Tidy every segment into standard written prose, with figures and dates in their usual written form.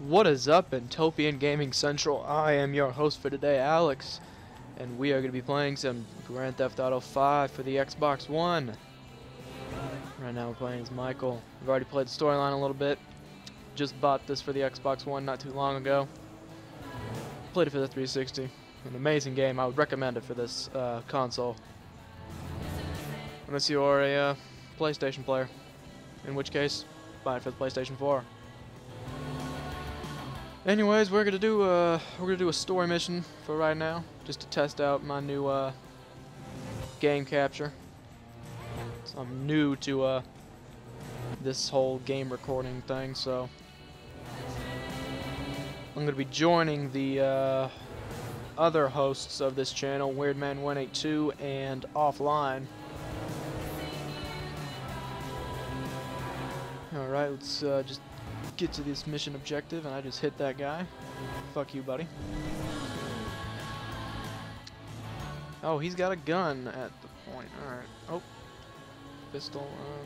What is up, Entopian Gaming Central? I am your host for today, Alex, and we are going to be playing some Grand Theft Auto 5 for the Xbox One. Right now we're playing as Michael. We've already played the storyline a little bit. Just bought this for the Xbox One not too long ago. Played it for the 360. An amazing game. I would recommend it for this console. Unless you are a PlayStation player. In which case, buy it for the PlayStation 4. Anyways, we're gonna do a story mission for right now, just to test out my new game capture. So I'm new to this whole game recording thing, so I'm gonna be joining the other hosts of this channel, Weirdman182 and Offline. All right, let's just get to this mission objective, and I just hit that guy. Fuck you, buddy. Oh, he's got a gun at the point. Alright. Oh. Pistol.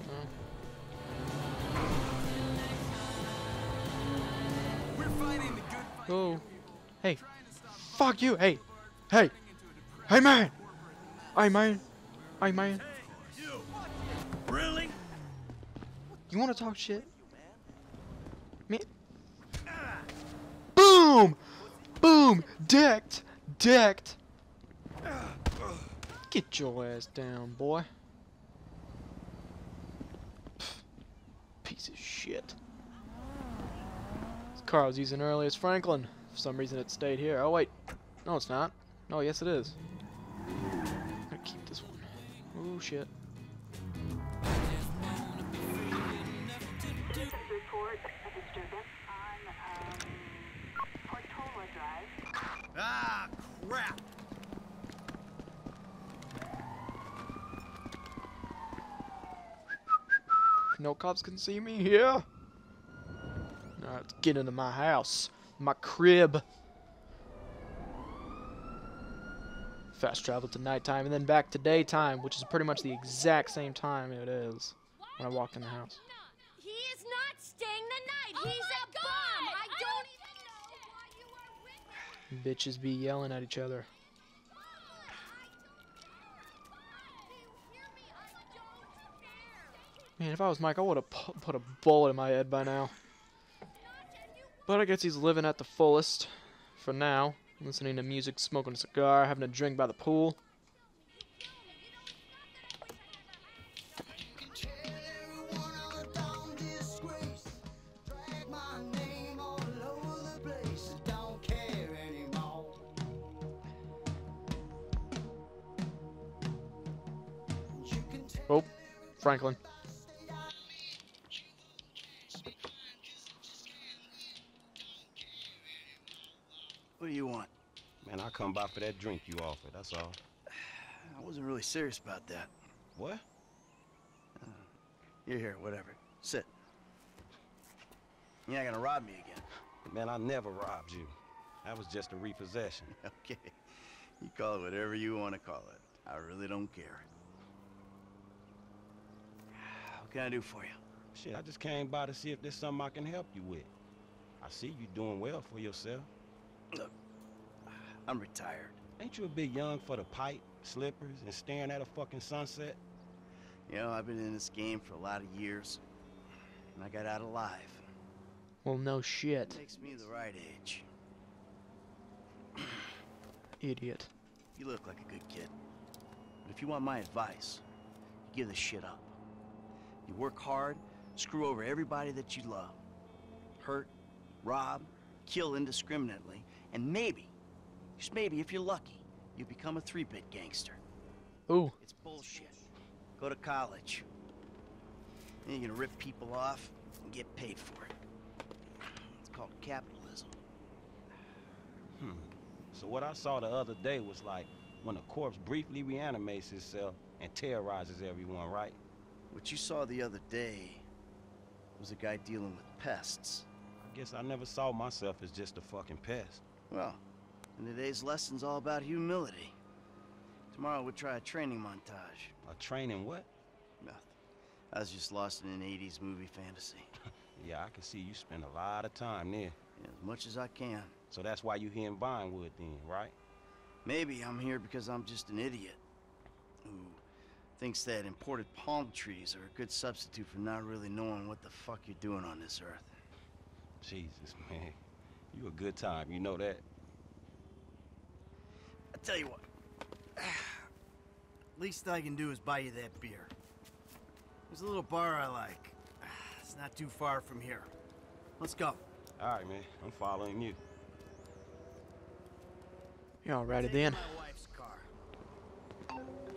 No. Oh. Hey. Fuck you. Hey. Hey. Hey, man. Hey, man. Hey, man. Really? You want to talk shit? Man. Boom! Boom! Decked! Decked! Get your ass down, boy. Pfft. Piece of shit. This car I was using earlier is Franklin. For some reason it stayed here. Oh wait. No, it's not. No, yes it is. I'm gonna keep this one. Oh shit. Report a disturbance on Portola Drive. Ah, crap! No cops can see me here. Alright, let's get into my house. My crib. Fast travel to nighttime and then back to daytime, which is pretty much the exact same time it is when I walked in the house. He is not staying the night. He's a bum. I don't even know why you are with him. Bitches be yelling at each other. Man, if I was Mike, I would have put a bullet in my head by now. But I guess he's living at the fullest for now. Listening to music, smoking a cigar, having a drink by the pool. Oh, Franklin. What do you want? Man, I come by for that drink you offered, that's all. I wasn't really serious about that. What? You're here, whatever. Sit. You're not gonna rob me again. Man, I never robbed you. That was just a repossession. Okay. You call it whatever you want to call it. I really don't care. What can I do for you? Shit, I just came by to see if there's something I can help you with. I see you doing well for yourself. Look, I'm retired. Ain't you a bit young for the pipe, slippers, and staring at a fucking sunset? You know, I've been in this game for a lot of years, and I got out alive. Well, no shit. Makes me the right age. Idiot. You look like a good kid. But if you want my advice, you give this shit up. You work hard, screw over everybody that you love. Hurt, rob, kill indiscriminately, and maybe, just maybe if you're lucky, you become a 3-bit gangster. Ooh. It's bullshit. Go to college. Then you're gonna rip people off and get paid for it. It's called capitalism. So what I saw the other day was like when a corpse briefly reanimates itself and terrorizes everyone, right? What you saw the other day was a guy dealing with pests. I guess I never saw myself as just a fucking pest. Well, and today's lesson's all about humility. Tomorrow we'll try a training montage. A training what? Nothing. I was just lost in an 80s movie fantasy. Yeah, I can see you spend a lot of time there. As much as I can. So that's why you here in Vinewood then, right? Maybe I'm here because I'm just an idiot who thinks that imported palm trees are a good substitute for not really knowing what the fuck you're doing on this earth. Jesus, man. You a good time, you know that? I tell you what. Least I can do is buy you that beer. There's a little bar I like. It's not too far from here. Let's go. All right, man. I'm following you. Yeah, alrighty then. My wife's car.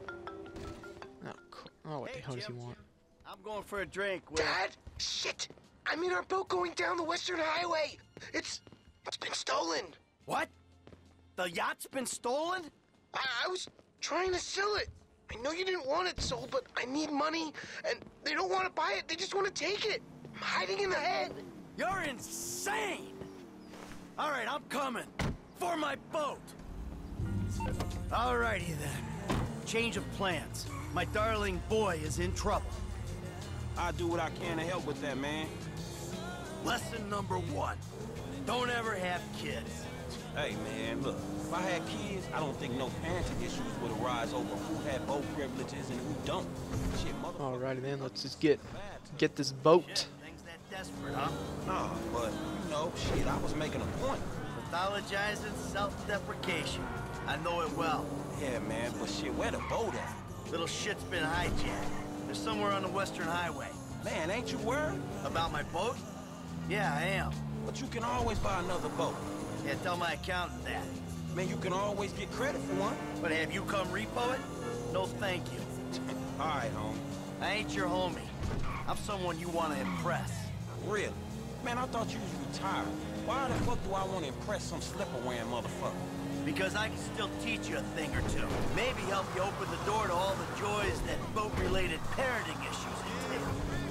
Oh, what the hell does he want? I'm going for a drink with... Dad? Shit! I'm in our boat going down the Western Highway. It's been stolen. What? The yacht's been stolen? I was trying to sell it. I know you didn't want it sold, but I need money, and they don't want to buy it. They just want to take it. I'm hiding in the head. You're insane! All right, I'm coming. For my boat. Alrighty then. Change of plans. My darling boy is in trouble. I'll do what I can to help with that, man. Lesson number 1. Don't ever have kids. Hey, man, look. If I had kids, I don't think no parenting issues would arise over who had boat privileges and who don't. Shit, motherfucker. Alrighty then, let's just get this boat. Things that desperate, huh? Nah, but, you know, shit, I was making a point. Pathologizing self-deprecation. I know it well. Yeah, man, but shit, where the boat at? Little shit's been hijacked. They're somewhere on the Western Highway. Man, ain't you worried? About my boat? Yeah, I am. But you can always buy another boat. Yeah, tell my accountant that. Man, you can always get credit for one. But have you come repo it? No thank you. All right, homie. I ain't your homie. I'm someone you want to impress. Really? Man, I thought you was retired. Why the fuck do I want to impress some slipper-wearing motherfucker? Because I can still teach you a thing or two. Maybe help you open the door to all the joys that boat-related parenting issues entail.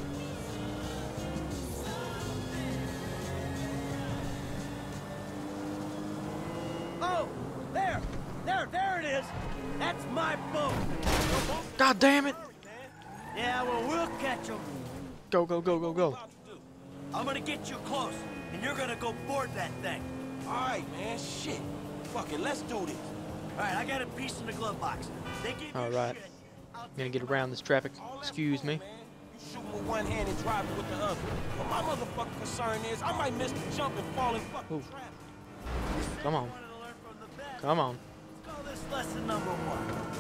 Oh! There it is! That's my boat! God damn it! Yeah, well, we'll catch him. Go, go, go, go, go. I'm gonna get you close, and you're gonna go board that thing. All right, man, shit. Fuck it, let's do this. All right, I got a piece in the glove box. They give you All right. shit. I'm gonna get around this traffic. Excuse me. You shooting with one hand and driving with the other. But my motherfucking concern is I might miss the jump and fall in fucking Ooh. traffic. Come on. Wanted to learn from the best. Come on. Let's call this lesson number 1.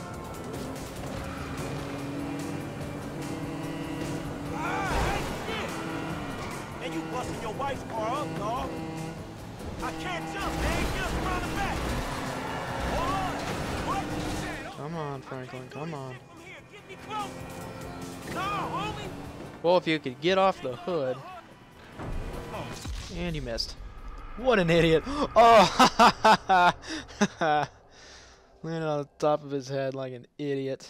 And you busting your wife's car up, dog. I can't jump, man. Get us around the back. Hold on. What? Come on, Franklin. Come on. From here. Get me close. No, homie. Well, if you could get off the hood. And you missed. What an idiot. Oh! Landed on the top of his head like an idiot.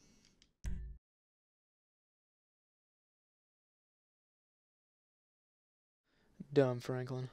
Dumb Franklin.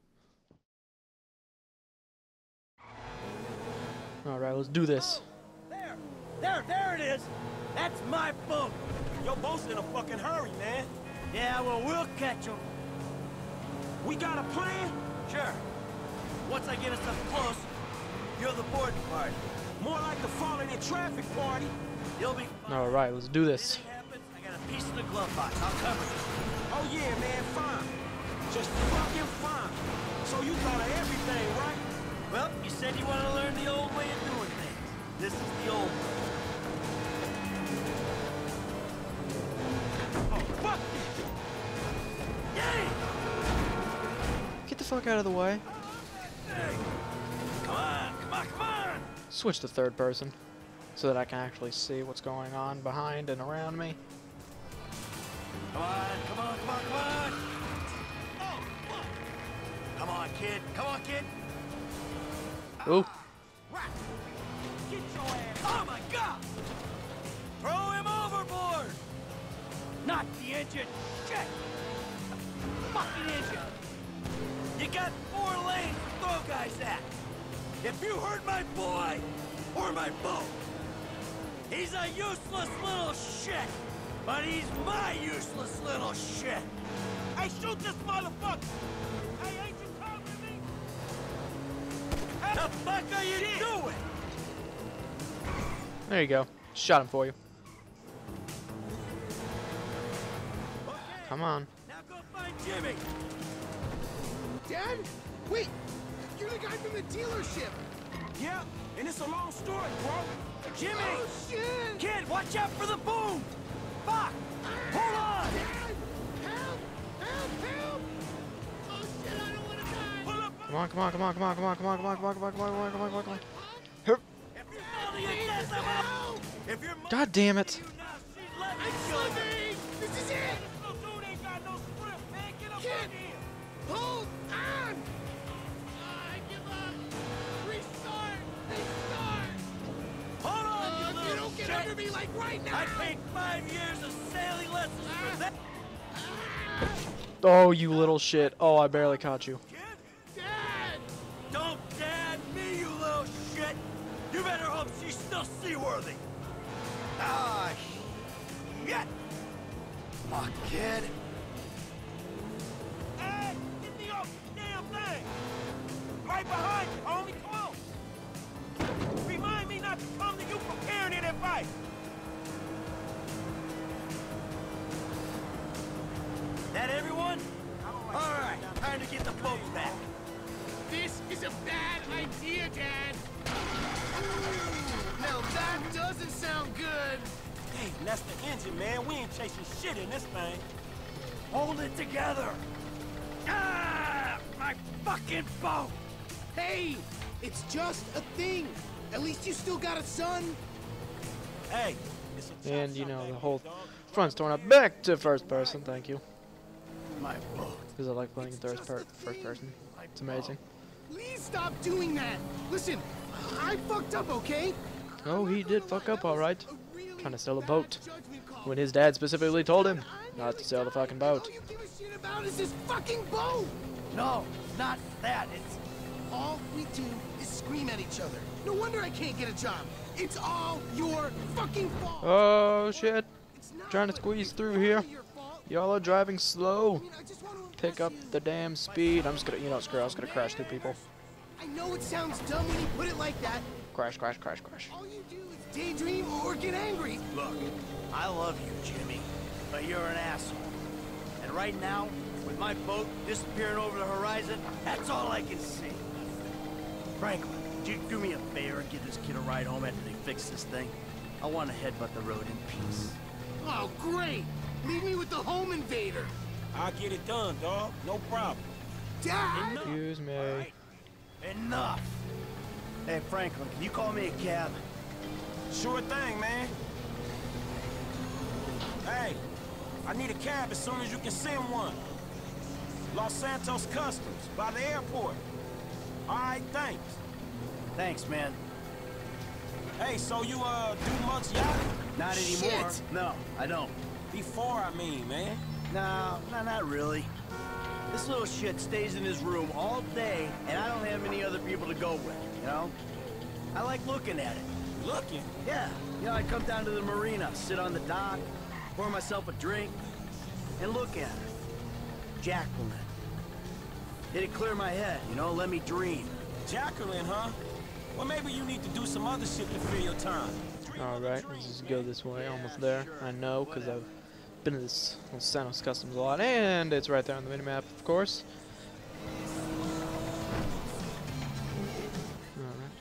Alright, let's do this. There it is. That's my boat. Your boat's in a fucking hurry, man. Yeah, well, we'll catch him. We got a plan? Sure. Once I get us up close, you're the boarding party. More like the falling in traffic party. You'll be fine. Alright, let's do this. Anything happens, I got a piece in the glove box. I'll cover it. Oh yeah, man, fine. Just fucking fine. So you thought of everything, right? Well, you said you want to learn the old way of doing things. This is the old way. Oh, fuck! Yay! Get the fuck out of the way. Come on, come on, come on! Switch to third person so that I can actually see what's going on behind and around me. Come on, come on, come on, come on! Oh, fuck! Come on, kid. Come on, kid. Ooh. Right. Get your ass. Oh my God! Throw him overboard! Not the engine. Check. The fucking engine. You got 4 lanes to throw guys at. If you hurt my boy or my boat, he's a useless little shit. But he's my useless little shit. Hey, shoot this motherfucker! Hey, ain't you coming? The fuck are you doing? There you go. Shot him for you. Okay, Come on. now go find Jimmy. Dad? Wait, you're the guy from the dealership. Yeah, and it's a long story, bro. Jimmy! Oh, shit! Kid, watch out for the boom! Fuck! Hold on! Dad! Help! Help! Help! Oh, shit, I don't want to die! Pull up! Come on, come on, come on, come on, come on, come on, come on, come on, come on, come on, come on, come on, come on. Herp. If you fall to your death, I'm out! If your mother God damn it. you now, she's let me I'm kill you. slipping! This is it! Little dude ain't got no script, man. Get up Kid. on here. Hold on! I give up! Restart! Restart! Hold on, you If you little don't get shit. under me like right now! I paid 5 years of sailing lessons for that. Oh, you little shit. Oh, I barely caught you. Kid? Dad! Don't dad me, you little shit! You better hope she's still seaworthy! Ah, shit! My kid! Hey, get the off damn thing! Right behind you, homie, come on! Remind me not to come to you for parenting advice! That everyone? Alright, time to get the boats back. This is a bad idea, Dad! Now that doesn't sound good! Hey, that's the engine, man. We ain't chasing shit in this thing. Hold it together. Ah, my fucking boat. Hey! It's just a thing! At least you still got a son! Hey, it's a And, you know, chop the shop, whole baby, dog. front's torn up. Back to first person, thank you. My boat. Because I like playing in first person. It's amazing. Please stop doing that! Listen, I fucked up, okay? Oh, he did fuck up alright. A really Trying to sail a bad boat. judgment call. When his dad specifically told him I'm not to really sail the sorry, fucking but boat. All you give a shit about is this fucking boat! No, not that. It's All we do is scream at each other. No wonder I can't get a job. It's all your fucking fault. Oh, shit. It's not, Trying to but squeeze it's through partly here. your fault. Y'all are driving slow. I mean, I just want to Pick impress up you. the damn speed. I'm just gonna, you know, screw it. I was gonna crash through people. I know it sounds dumb when you put it like that. Crash, crash, crash, crash. All you do is daydream or get angry. Look, I love you, Jimmy, but you're an asshole. And right now, with my boat disappearing over the horizon, that's all I can see. Franklin, would you do me a favor and give this kid a ride home after they fix this thing? I want to headbutt the road in peace. Oh, great. Leave me with the home invader. I'll get it done, dog. No problem. Dad! Excuse me. All right, enough. Hey, Franklin, can you call me a cab? Sure thing, man. Hey, I need a cab as soon as you can send one. Los Santos Customs, by the airport. All right, thanks. Thanks, man. Hey, so you, do much yachting? Not anymore. Shit. No, I don't. Before, I mean, man. No, not really. This little shit stays in his room all day, and I don't have any other people to go with, you know? I like looking at it. Looking. Yeah, you know, I come down to the marina, sit on the dock, pour myself a drink, and look at her. Jacqueline. It'd clear my head, you know, let me dream. Jacqueline, huh? Well, maybe you need to do some other shit to fill your time. Alright, let's just go this way. Almost there. I know, because I've been to this Los Santos Customs a lot. And it's right there on the minimap, of course. Alright.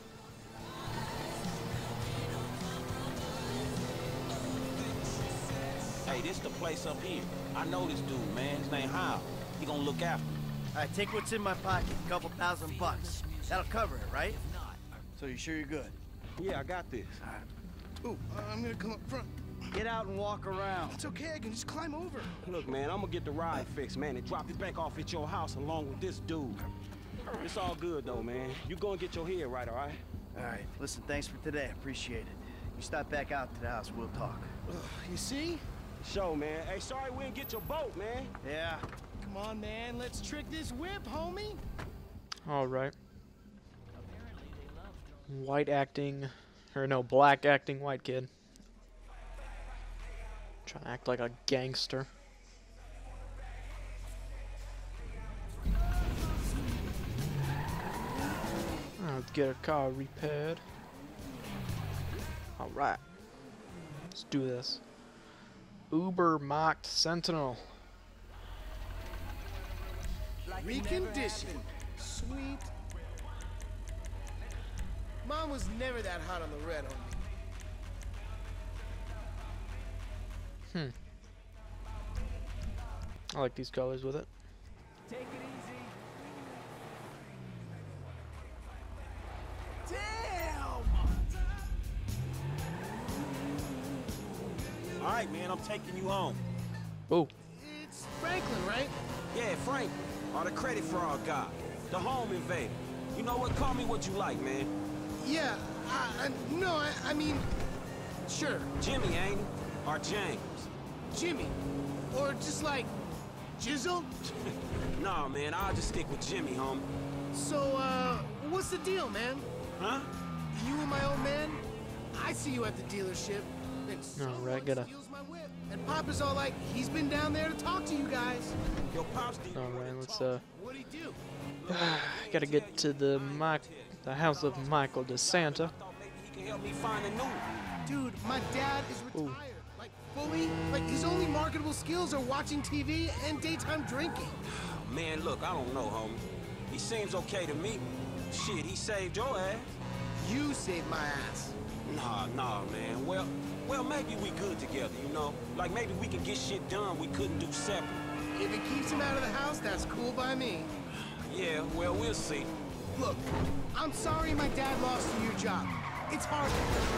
Hey, this the place up here. I know this dude, man. His name Hal. He gonna look after me. All right, take what's in my pocket, a couple $1,000. That'll cover it, right? So you sure you're good? Yeah, I got this. Ooh, I'm gonna come up front. Get out and walk around. It's okay, I can just climb over. Look, man, I'm gonna get the ride fixed, man, and drop it back off at your house along with this dude. It's all good, though, man. You go and get your head right, all right? All right, listen, thanks for today. Appreciate it. You stop back out to the house, we'll talk. You see? Show, man. Hey, sorry we didn't get your boat, man. Yeah. Come on, man, let's trick this whip, homie. Alright. White acting, or no, black acting white kid. Trying to act like a gangster. Let's get a car repaired. Alright. Let's do this. Uber mocked Sentinel. Reconditioned. Sweet. Mom was never that hot on the red, homie. I like these colors with it. Take it easy. Damn! All right, man, I'm taking you home. Oh, It's Franklin, right? Yeah, Frank, or the credit fraud guy, the home invader. You know what? Call me what you like, man. Yeah, I mean, sure, Jimmy, ain't he? Or James? Jimmy. Or just like, Jizzle? Nah, man, I'll just stick with Jimmy, homie. So, what's the deal, man? Huh? You and my old man? I see you at the dealership. And Alright, gotta- steals my whip. And Papa's all like, he's been down there to talk to you guys. Yo, Pops, alright, let's What'd he do? gotta get to the house of Michael DeSanta. thought maybe he can help me find a new one. Dude, my dad is Ooh. retired. Like, fully. Like, his only marketable skills are watching TV and daytime drinking. Man, look, I don't know, homie. He seems okay to me. Shit, he saved your ass. You saved my ass. Nah, man. Well, maybe we good together, you know? Like, maybe we can get shit done we couldn't do separate. If it keeps him out of the house, that's cool by me. Yeah, well, we'll see. Look, I'm sorry my dad lost you your job. It's hard.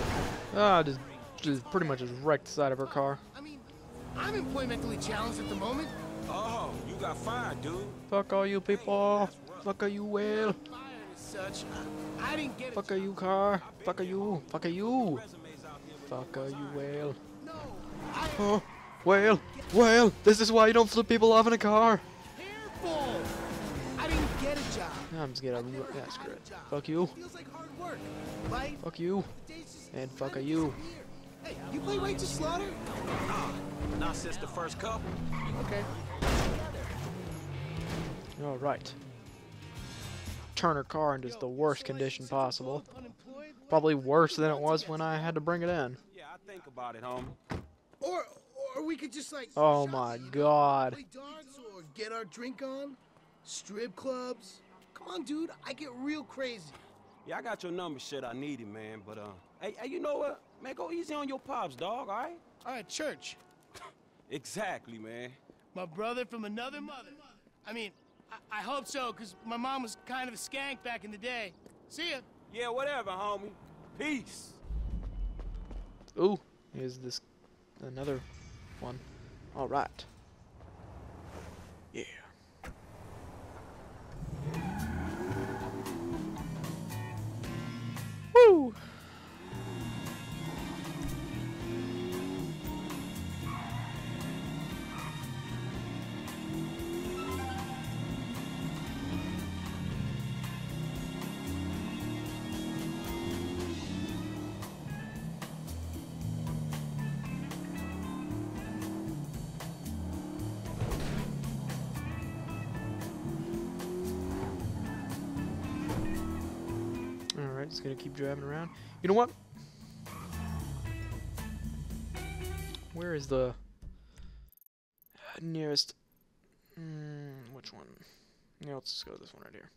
Just pretty much just wrecked the side of her car. I mean, I'm employmentally challenged at the moment. Oh, you got fired, dude. Fuck all you people. Fuck you, Will. Fired as such. I didn't get Fuck it. you, car. Fuck you. Fuck you. Fuck you, Will. No, I Oh, Will. This is why you don't flip people off in a car. careful. I didn't get a job. I'm just gonna. I never Yeah, had screw a it. job. Fuck you. Feels like hard work. Life. Fuck you. days just And fuck randomly you. disappear. Hey, you play Righteous Slaughter? Not since the first couple. Okay. Alright. Turn her car into the worst condition possible. Unemployed? Probably worse than it was when I had to bring it in. Yeah, I think about it, homie. Or we could just like. Oh shop, my you know, God. Play darts or get our drink on. Strip clubs. Come on, dude. I get real crazy. Yeah, I got your number, shit. I need it, man. But hey, you know what? Man, go easy on your pops, dog. All right? All right, church. Exactly, man. My brother from another mother. I mean, I hope so, because my mom was kind of a skank back in the day. See ya. Yeah, whatever, homie. Peace. Ooh, here's this another one. Alright. Yeah. Woo! Alright, just gonna keep driving around. You know what? Where is the nearest... which one? Yeah, let's just go to this one right here.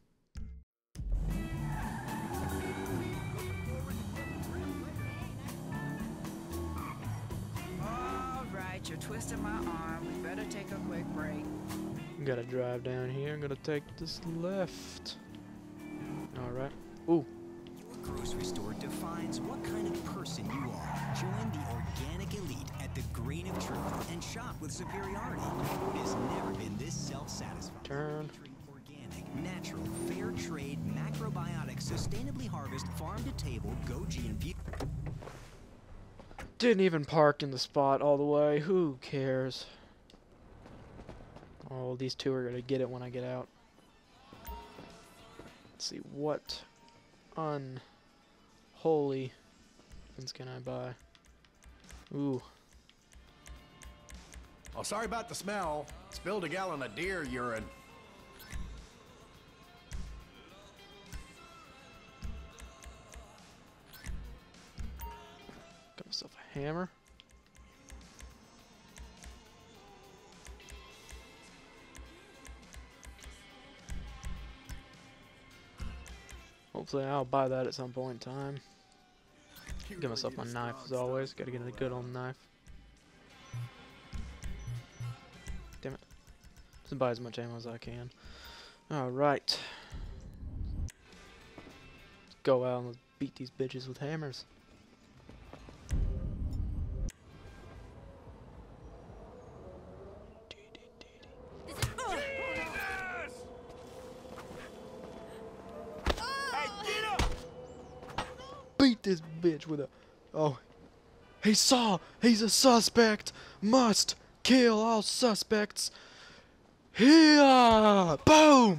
All right, you're twisting my arm. We better take a quick break. Gotta drive down here. I'm gonna take this left. Alright. Ooh. Your grocery store defines what kind of person you are. Join the organic elite at the Grain of Truth and shop with superiority. Food has never been this self-satisfying. Turn. Featuring organic, natural, fair trade, macrobiotic, sustainably harvested, farm to table, Goji and view. Didn't even park in the spot all the way. Who cares? Oh, these two are gonna get it when I get out. Let's see, what unholy things can I buy? Ooh. Oh, sorry about the smell. Spilled a gallon of deer urine. Get myself a hammer. Hopefully I'll buy that at some point in time. Get myself my knife as always. Gotta get a good old knife. Damn it. Just buy as much ammo as I can. Alright. Let's go out and let's beat these bitches with hammers. Beat this bitch with a... Oh. He's a suspect! Must kill all suspects! Here! Boom!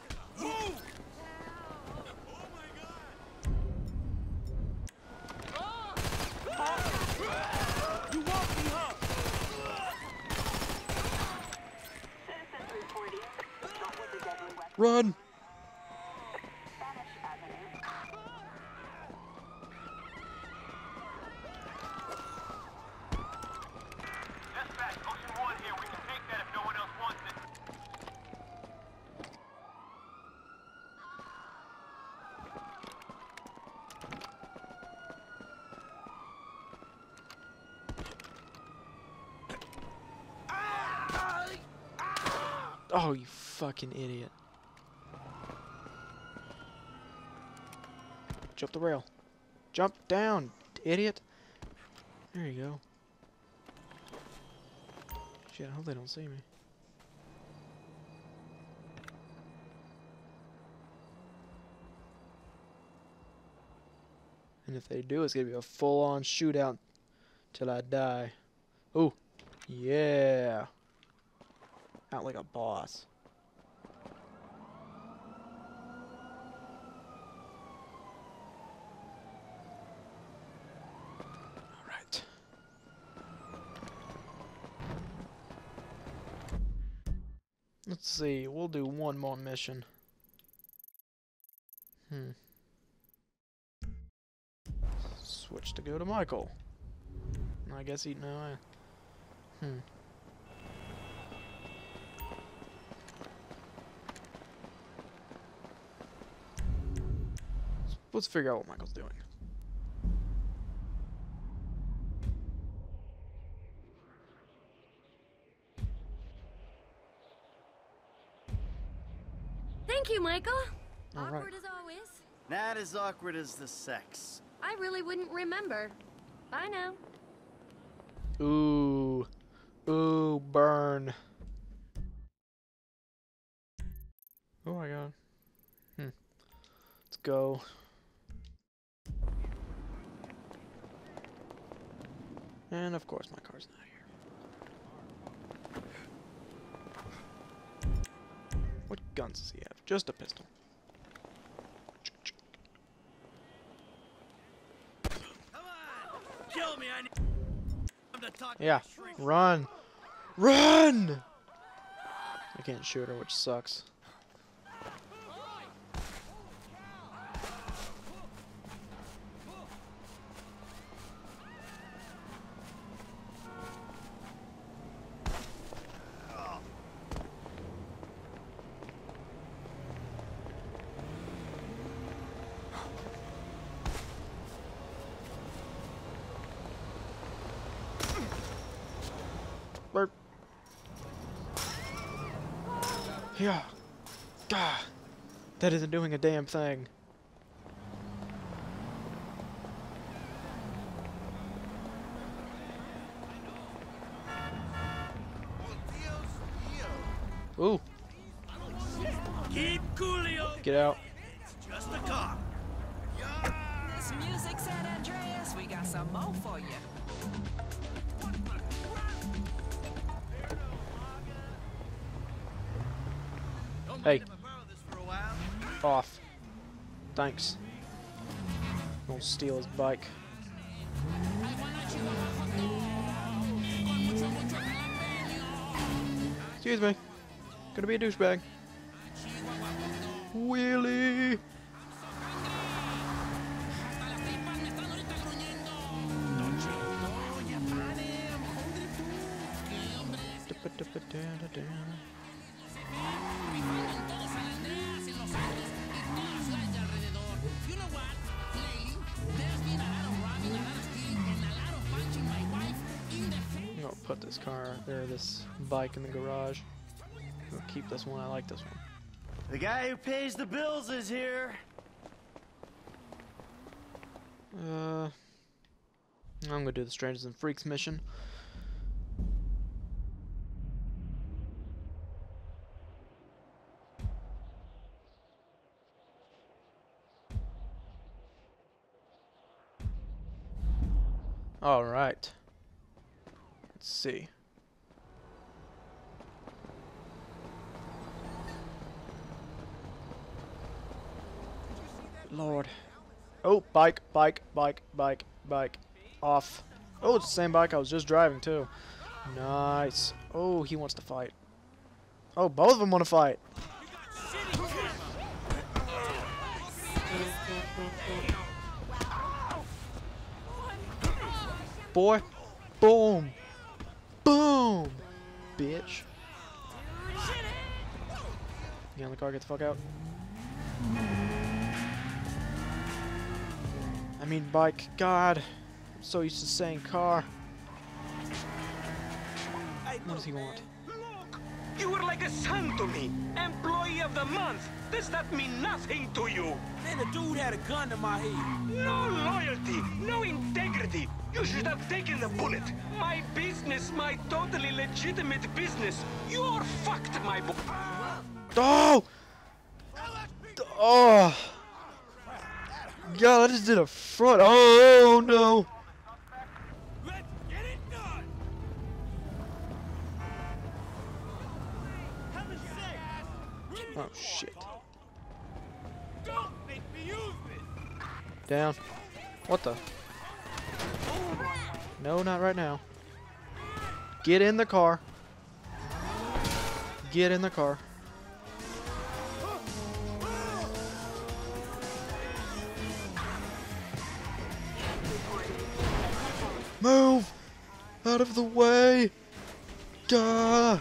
Run! Oh, you fucking idiot. Jump the rail. Jump down, idiot. There you go. Shit, I hope they don't see me. And if they do, it's gonna be a full-on shootout till I die. Ooh, yeah. Out like a boss. Alright. Let's see, we'll do one more mission. Switch to go to Michael. I guess he no. Let's figure out what Michael's doing. Thank you, Michael. All right. Awkward as always. Not as awkward as the sex. I really wouldn't remember. Bye now. Ooh. Ooh, burn. Oh my god. Let's go. And of course my car's not here. What guns does he have? Just a pistol. Come on! Kill me, I need to talk to Yeah. the shrink. Run! Run! I can't shoot her, which sucks. Burp. Yeah. Gah. That isn't doing a damn thing. Ooh. Keep coolio. Get out. It's just a car. This music, San Andreas, we got some more for you. Hey. Off. Thanks. Don't steal his bike. Excuse me. Gonna be a douchebag. Wheelie. I'm gonna put this car or this bike in the garage. I'll keep this one. I like this one. The guy who pays the bills is here. I'm gonna do the Strangers and Freaks mission. All right. Let's see. Lord. Oh, bike. Off. Oh, it's the same bike I was just driving, too. Nice. Oh, he wants to fight. Oh, both of them want to fight. Boy. Boom. Boom. Bitch. Get in the car, get the fuck out. I mean bike. God. I'm so used to saying car. What does he want? Look! You were like a son to me. Employee of the month. Does that mean nothing to you? Then a dude had a gun to my head. No loyalty, no integrity. You should have taken the bullet. My business, my totally legitimate business. You're fucked, my boy. Oh! Oh! God, I just did a front. Oh no! Let's get it done. Oh shit. Don't make me use it. Down. What the? No, not right now. Get in the car. Get in the car. Move! Out of the way! Gah!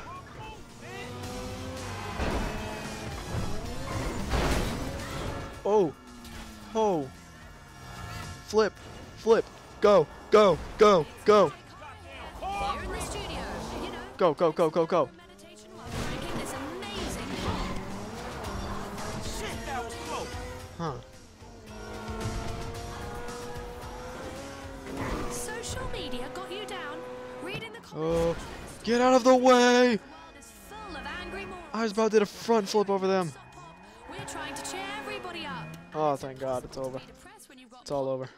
Oh! Oh! Flip! Flip! Go! Go! Go! Go! Here in the studio, you know. Go! Go! Go! Go! Go! Meditation while drinking this amazing Shit, that was close. Huh. social media got you down. Reading the Oh! comments. Get out of the way! Is full of angry morons. I was about to do a front flip over them. We're trying to cheer everybody up. Oh, thank God, it's over. Depressed when you've got It's all over.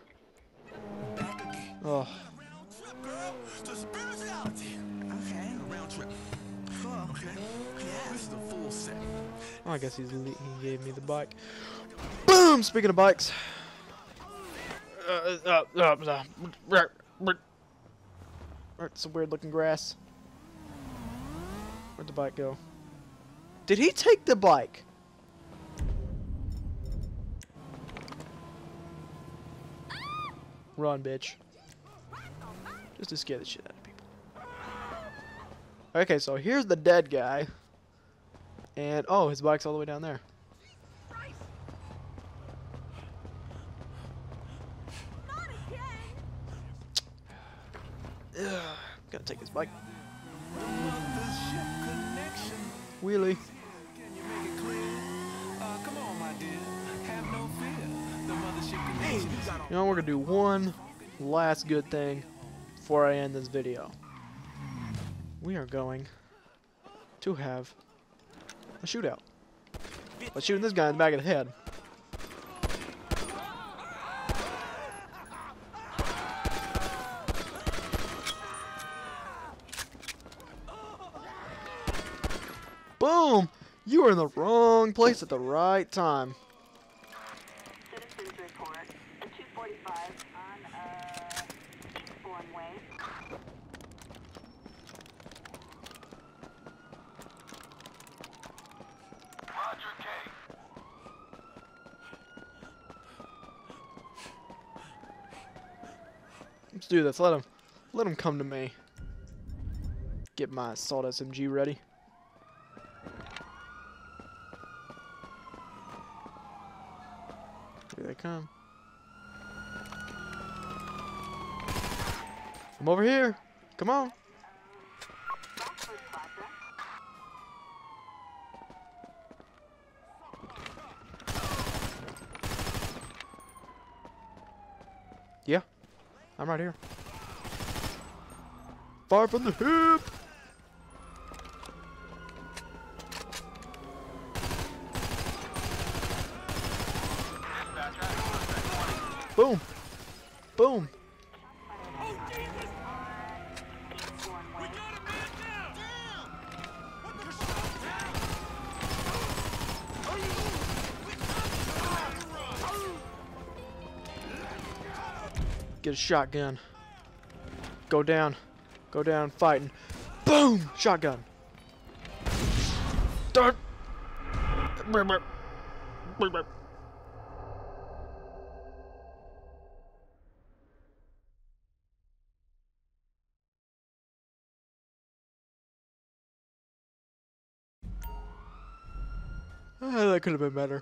Oh. To spirituality. Okay. Round trip. Okay. Yeah. This is a full set. I guess he gave me the bike. Boom! Speaking of bikes. It's some weird looking grass. Where'd the bike go? Did he take the bike? Run, bitch. Just to scare the shit out of people. Okay, so here's the dead guy. And, oh, his bike's all the way down there. Ugh, gotta take his bike. Wheelie. You know, we're gonna do one last good thing before I end this video. We are going to have a shootout. But shooting this guy in the back of the head. Boom! You were in the wrong place at the right time. Citizens report at 245 on Eastbourne Way. Roger K. Let's do this. Let him come to me. get my assault SMG ready. Here they come. I'm over here. Come on. Yeah, I'm right here. Fire from the hip! Boom! Boom! Get a shotgun. Go down. Go down fighting. Boom! Shotgun. Dart. That could have been better.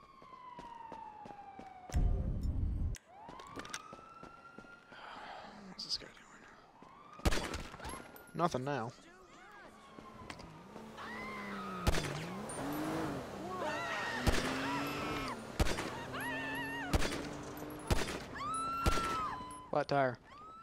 What's this guy doing? Nothing now. Flat tire.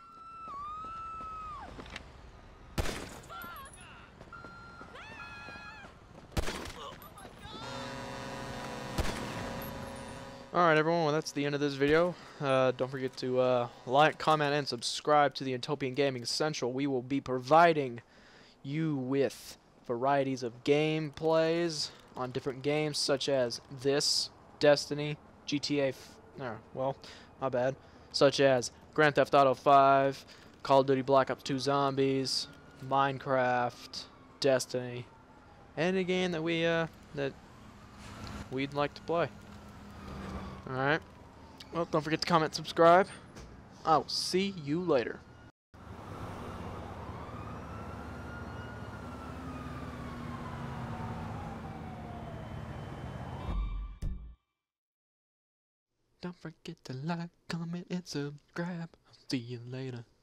Alright everyone, well that's the end of this video. Don't forget to like, comment, and subscribe to the Utopian Gaming Central. We will be providing you with varieties of gameplays on different games such as this, Destiny, GTA, well, my bad, such as Grand Theft Auto 5, Call of Duty Black Ops 2 Zombies, Minecraft, Destiny, any game that we'd like to play. Alright. Well, don't forget to comment, subscribe. I'll see you later. Don't forget to like, comment, and subscribe. I'll see you later.